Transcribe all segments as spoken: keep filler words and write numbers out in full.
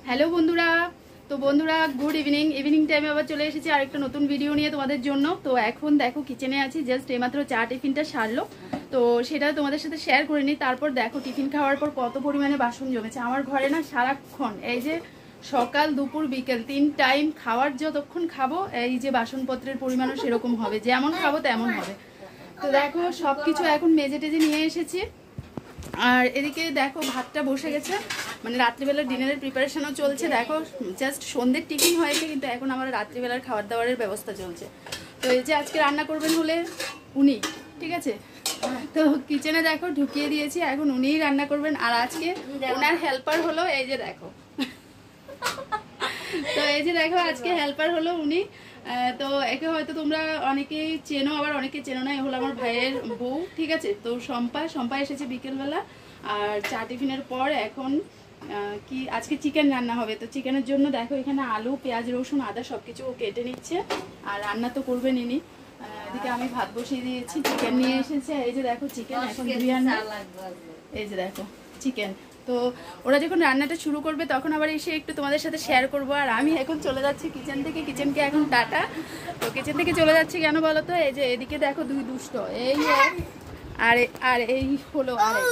Hello বন্ধুরা, তো বন্ধুরা গুড ইভিনিং ইভিনিং টাইমে আবার চলে এসেছি আর একটা নতুন ভিডিও নিয়ে তোমাদের জন্য। তো এখন দেখো কিচেনে আছি, জাস্ট এইমাত্র চা টিফিনটা সারলো, তো সেটা তোমাদের সাথে শেয়ার করে নিই। তারপর দেখো টিফিন খাওয়ার পর কত পরিমাণে বাসন জমেছে আমার ঘরে না। সারাক্ষণ এই যে সকাল দুপুর বিকেল তিন টাইম খাওয়ার, যতক্ষণ খাবো এই যে বাসনপত্রের পরিমাণও সেরকম হবে, যেমন খাবো তেমন হবে। তো দেখো সব কিছু এখন মেজে টেজে নিয়ে এসেছি। আর এদিকে দেখো ভাতটা বসে গেছে, মানে রাত্রিবেলার ডিনারের প্রিপারেশনও চলছে। দেখো জাস্ট সন্ধ্যের টিফিন হয়েছে, কিন্তু এখন আমার রাত্রিবেলার খাবার দাবারের ব্যবস্থা চলছে। তো এই যে আজকে রান্না করবেন হলে উনি, ঠিক আছে। তো কিচেনে দেখো ঢুকিয়ে দিয়েছি, এখন উনিই রান্না করবেন। আর আজকে ওনার হেল্পার হলো এই যে দেখো তো এই যে দেখো আজকে হেল্পার হলো উনি। তো একে হয়তো তোমরা অনেকেই চেনো, আবার অনেকে চেনো না। এ হলো আমার ভাইয়ের বউ, ঠিক আছে। তো শম্পা শম্পা এসেছে বিকেলবেলা। আর চা টিফিনের পর এখন কি আজকে চিকেন রান্না হবে। তো চিকেনের জন্য দেখো এখানে আলু পেঁয়াজ রসুন আদা সব কিছু কেটে নিচ্ছে। আর রান্না তো করবেন ইনি। এদিকে আমি ভাত বসিয়ে দিয়েছি, চিকেন নিয়ে এসেছে। এই যে দেখো চিকেন এখন ধুয়ে আনবে। এই যে দেখো চিকেন। তো ওরা যখন রান্নাটা শুরু করবে তখন আবার এসে একটু তোমাদের সাথে শেয়ার করবো। আর আমি এখন চলে যাচ্ছি কিচেন থেকে, কিচেনকে এখন টাটা। তো কিচেন থেকে চলে যাচ্ছি কেন বলো তো, এই যে এদিকে দেখো দুই দুষ্ট, এই আর আর এই হলো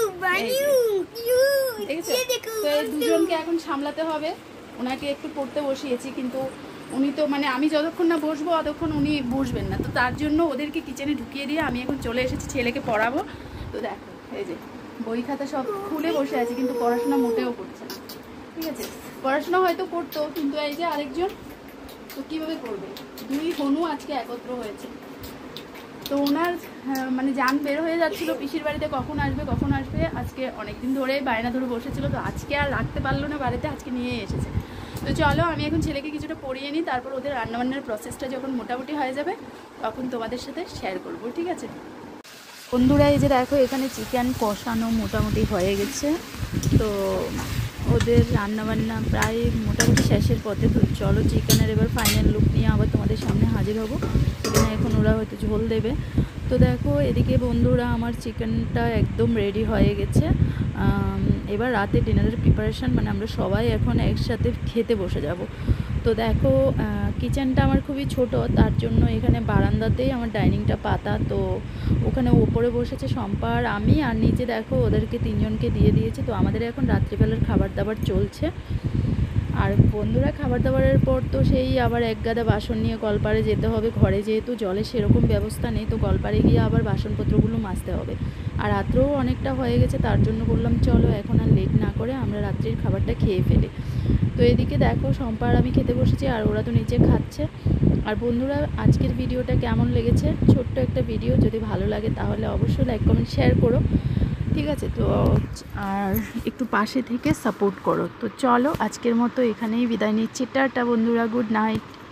তো এই দুজনকে এখন সামলাতে হবে। ওনাকে একটু পড়তে বসিয়েছি, কিন্তু উনি তো মানে আমি যতক্ষণ না বসবো ততক্ষণ উনি বসবেন না। তো তার জন্য ওদেরকে কিচেনে ঢুকিয়ে দিয়ে আমি এখন চলে এসেছি ছেলেকে পড়াবো। তো দেখো এই যে বই খাতা সব খুলে বসে আছে, কিন্তু পড়াশোনা মোটেও করছে না, ঠিক আছে। পড়াশোনা হয়তো করতো, কিন্তু এই যে আরেকজন তো কীভাবে করবে। দুই হনু আজকে একত্র হয়েছে। তো ওনার মানে জান বের হয়ে যাচ্ছিল পিসির বাড়িতে, কখন আসবে কখন আসবে। আজকে অনেকদিন ধরে বায়না ধরে বসেছিল, তো আজকে আর রাখতে পারলো না বাড়িতে, আজকে নিয়ে এসেছে। তো চলো আমি এখন ছেলেকে কিছুটা পড়িয়ে নিই, তারপর ওদের রান্নাবান্নার প্রসেসটা যখন মোটামুটি হয়ে যাবে তখন তোমাদের সাথে শেয়ার করবো, ঠিক আছে। বন্ধুরা এই যে দেখো এখানে চিকেন কষানো মোটামুটি হয়ে গেছে। তো ওদের রান্নাবান্না প্রায় মোটামুটি শেষের পথে। তো চলো চিকেনের এবার ফাইনাল লুক নিয়ে আবার তোমাদের সামনে হাজির হব। এখানে এখন ওরা হয়তো ঝোল দেবে। তো দেখো এদিকে বন্ধুরা আমার চিকেনটা একদম রেডি হয়ে গেছে। এবার রাতে ডিনারের প্রিপারেশান, মানে আমরা সবাই এখন একসাথে খেতে বসে যাব। তো দেখো কিচেনটা আমার খুবই ছোট, তার জন্য এখানে বারান্দাতেই আমার ডাইনিংটা পাতা। তো ওখানে ওপরে বসেছে শম্পা আর আমি, আর নিচে দেখো ওদেরকে তিনজনকে দিয়ে দিয়েছি। তো আমাদের এখন রাত্রিবেলার খাবার দাবার চলছে। আর বন্ধুরা খাবার দাবারের পর তো সেই আবার এক গাদা বাসন নিয়ে কলপাড়ে যেতে হবে। ঘরে যেহেতু জলের সেরকম ব্যবস্থা নেই, তো কলপাড়ে গিয়ে আবার বাসনপত্রগুলো মাজতে হবে। আর রাত্রেও অনেকটা হয়ে গেছে, তার জন্য বললাম চলো এখন আর লেট না করে আমরা রাত্রির খাবারটা খেয়ে ফেলি। তো এদিকে দেখো শম্পা আর আমি খেতে বসেছি, আর ওরা তো নিচে খাচ্ছে। আর বন্ধুরা আজকের ভিডিওটা কেমন লেগেছে, ছোট্ট একটা ভিডিও, যদি ভালো লাগে তাহলে অবশ্যই লাইক কমেন্ট শেয়ার করো, ঠিক আছে। তো আর একটু পাশে থেকে সাপোর্ট করো। তো চলো আজকের মতো এখানেই বিদায় নিচ্ছি, টাটা বন্ধুরা, গুড নাইট।